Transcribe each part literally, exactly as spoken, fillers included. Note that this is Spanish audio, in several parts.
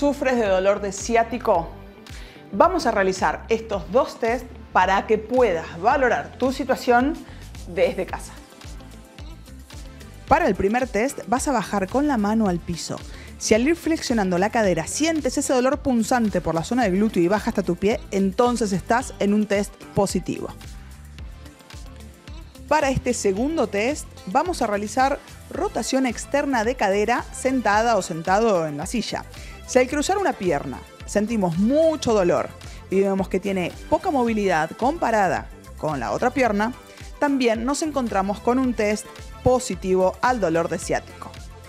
¿Sufres de dolor de ciático? Vamos a realizar estos dos test para que puedas valorar tu situación desde casa. Para el primer test vas a bajar con la mano al piso. Si al ir flexionando la cadera sientes ese dolor punzante por la zona del glúteo y baja hasta tu pie, entonces estás en un test positivo. Para este segundo test vamos a realizar rotación externa de cadera sentada o sentado en la silla. Si al cruzar una pierna sentimos mucho dolor y vemos que tiene poca movilidad comparada con la otra pierna, también nos encontramos con un test positivo al dolor de ciático.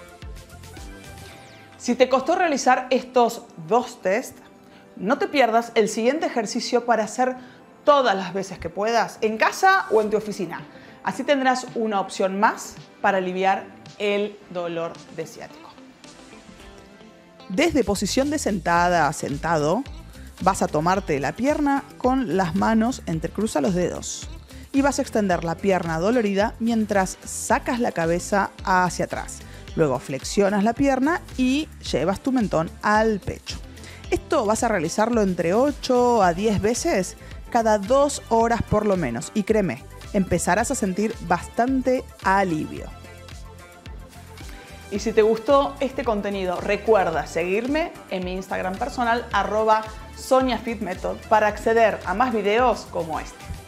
Si te costó realizar estos dos tests, no te pierdas el siguiente ejercicio para hacer todas las veces que puedas, en casa o en tu oficina. Así tendrás una opción más para aliviar el dolor de ciático. Desde posición de sentada a sentado, vas a tomarte la pierna con las manos entrecruza los dedos y vas a extender la pierna dolorida mientras sacas la cabeza hacia atrás. Luego flexionas la pierna y llevas tu mentón al pecho. Esto vas a realizarlo entre ocho a diez veces cada dos horas por lo menos. Y créeme, empezarás a sentir bastante alivio. Y si te gustó este contenido, recuerda seguirme en mi Instagram personal arroba soniafitmethod para acceder a más videos como este.